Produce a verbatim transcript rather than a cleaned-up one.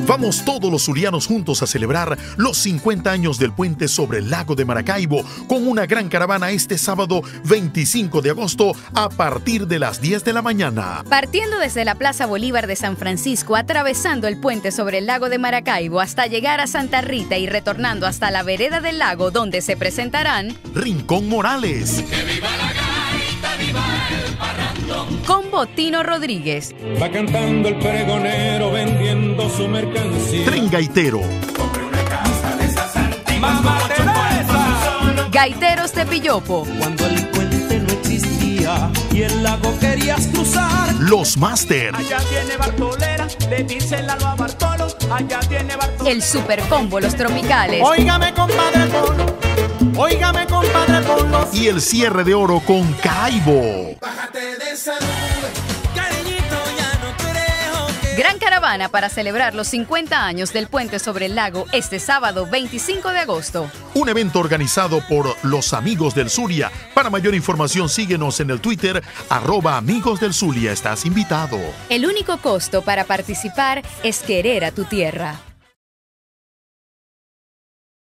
Vamos todos los zulianos juntos a celebrar los cincuenta años del puente sobre el lago de Maracaibo con una gran caravana este sábado veinticinco de agosto a partir de las diez de la mañana. Partiendo desde la Plaza Bolívar de San Francisco, atravesando el puente sobre el lago de Maracaibo hasta llegar a Santa Rita y retornando hasta la vereda del lago donde se presentarán Rincón Morales. ¡Que viva la gaita, viva el parrandón! Combo Tino Rodríguez. Va cantando el pregonero vendiendo su mercancía. Tren Gaitero. Compré una casa de esas antiguas. ¡Mamá Teresa! Gaiteros de Pillopo. Cuando el puente no existía y el lago querías cruzar. Los Máster. Allá viene Bartolera, le dice Lalo a Bartolo. Allá viene Bartolera. El Super Combo Los Tropicales. Óigame, compadre Polo. Óigame, compadre Polo. Y el cierre de oro con Caibo. Bájate de esa nube. Cariñito, ya no creo que... Gran caravana para celebrar los cincuenta años del puente sobre el lago este sábado veinticinco de agosto. Un evento organizado por los Amigos del Zulia. Para mayor información síguenos en el Twitter arroba Amigos del Zulia. Estás invitado. El único costo para participar es querer a tu tierra.